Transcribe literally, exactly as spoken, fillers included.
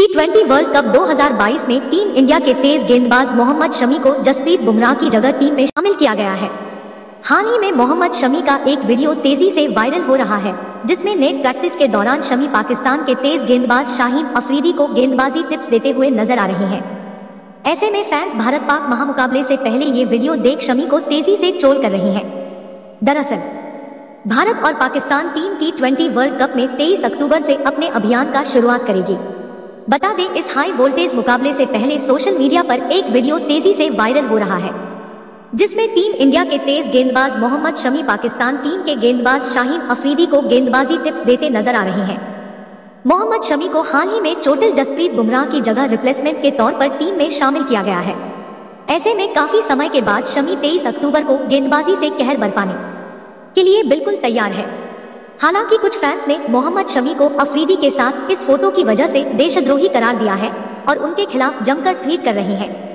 Twenty world cup दो हज़ार बाईस में टीम इंडिया के तेज गेंदबाज मोहम्मद शमी को जसप्रीत बुमराह की जगह टीम में शामिल किया गया है। हाल ही में मोहम्मद शमी का एक वीडियो तेजी से वायरल हो रहा है, जिसमें नेट प्रैक्टिस के दौरान शमी पाकिस्तान के तेज गेंदबाज शाहीन अफरीदी को गेंदबाजी टिप्स देते हुए नजर आ रहे हैं। ऐसे में फैंस भारत पाक महामुकाबले से पहले ये वीडियो देख शमी को तेजी से ट्रोल कर रहे हैं। दरअसल भारत और Pakistan team T twenty world cup में तेईस अक्टूबर से अपने अभियान का शुरुआत करेगी। बता दें, इस हाई वोल्टेज मुकाबले से पहले सोशल मीडिया पर एक वीडियो तेजी से वायरल हो रहा है, जिसमें टीम इंडिया के तेज गेंदबाज मोहम्मद शमी पाकिस्तान टीम के गेंदबाज शाहीन अफरीदी को गेंदबाजी टिप्स देते नजर आ रहे हैं। मोहम्मद शमी को हाल ही में चोटिल जसप्रीत बुमराह की जगह रिप्लेसमेंट के तौर पर टीम में शामिल किया गया है। ऐसे में काफी समय के बाद शमी तेईस अक्टूबर को गेंदबाजी से कहर बरपाने के लिए बिल्कुल तैयार है। हालांकि कुछ फैंस ने मोहम्मद शमी को अफरीदी के साथ इस फोटो की वजह से देशद्रोही करार दिया है और उनके खिलाफ जमकर ट्वीट कर रहे हैं।